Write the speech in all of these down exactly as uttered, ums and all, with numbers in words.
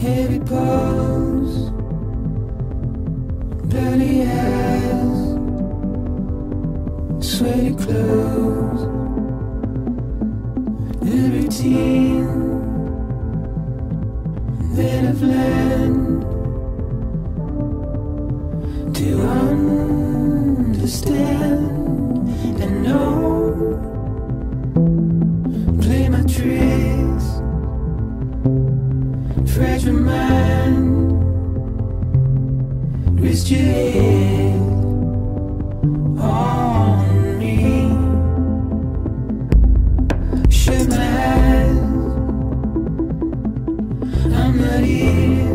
Heavy pulse, bloody eyes, sweaty clothes, the routine that I've learned to understand and know. Play my tricks, fragile mind, risk your head on me. Shut my eyes, I'm not here.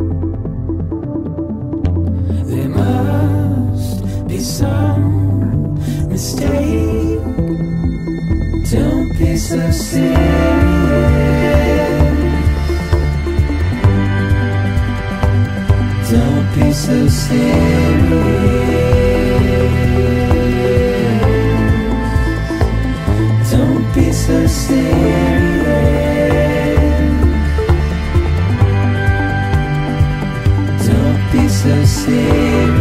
There must be some mistake. Don't be so serious. Don't be so serious. Don't be so serious. Don't be so serious.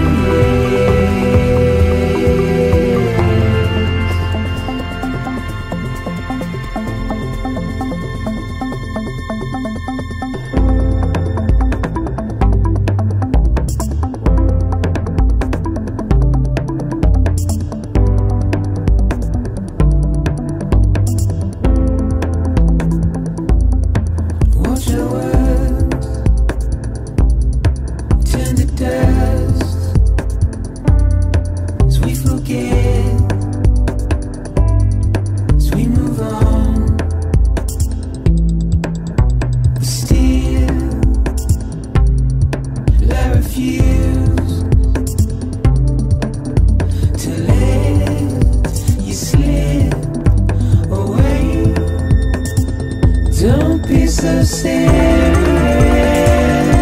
Don't be so serious.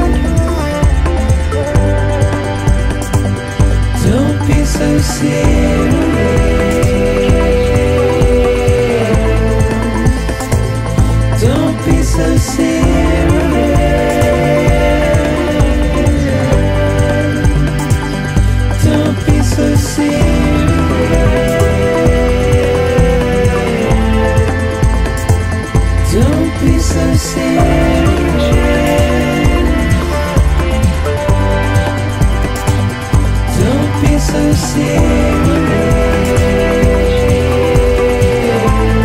Don't be so serious. Don't be so serious. Don't be so serious. Don't be so serious. Don't be so serious.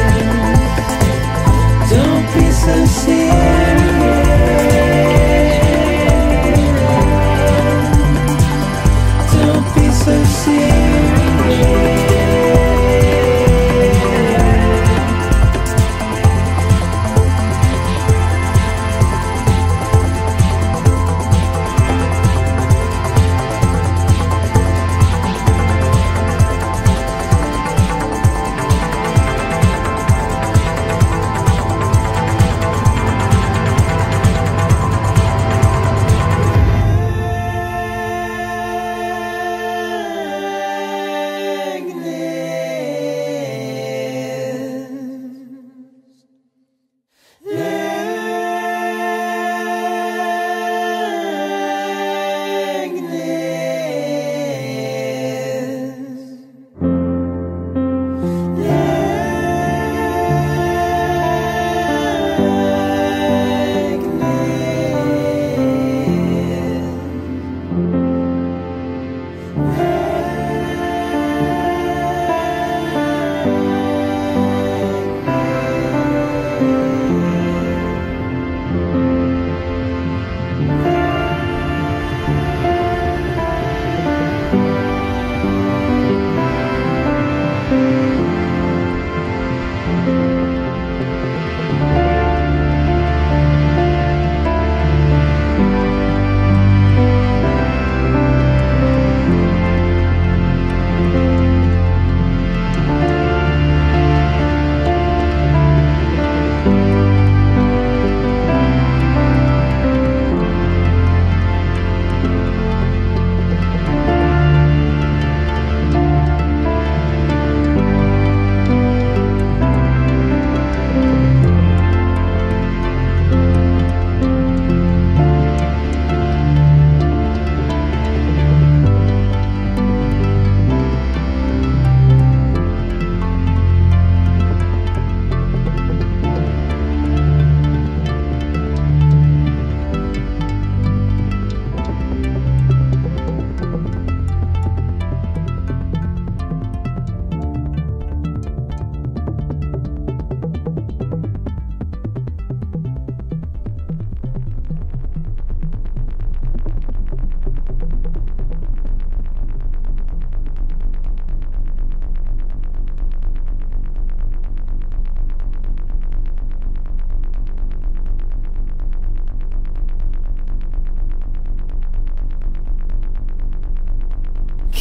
Don't be so serious. Don't be so serious.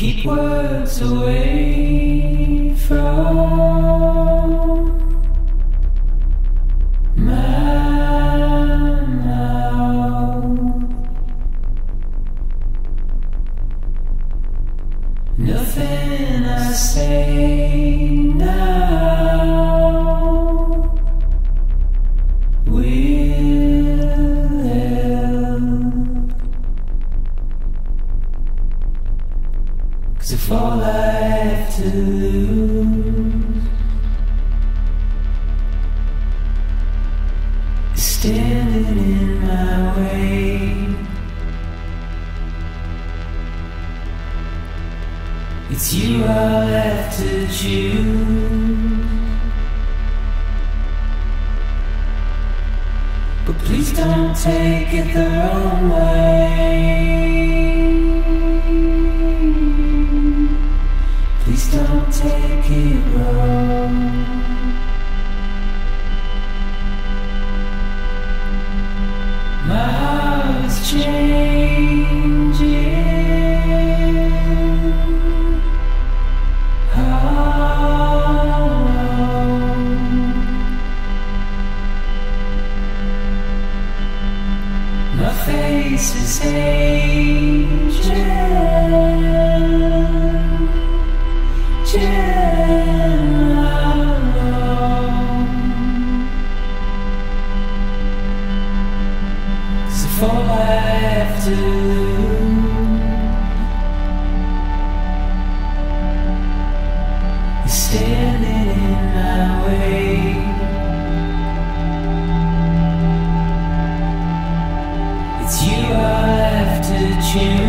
keep words away from my mouth. Nothing I say now will help, 'cause if all I have to lose is standing in my way, it's you I'll have to choose. But please don't take it the wrong way. Please don't take it wrong. My heart is changing. My face is aging, alone. 'Cause if all I have to lose is standing in my way, it's you I have to choose.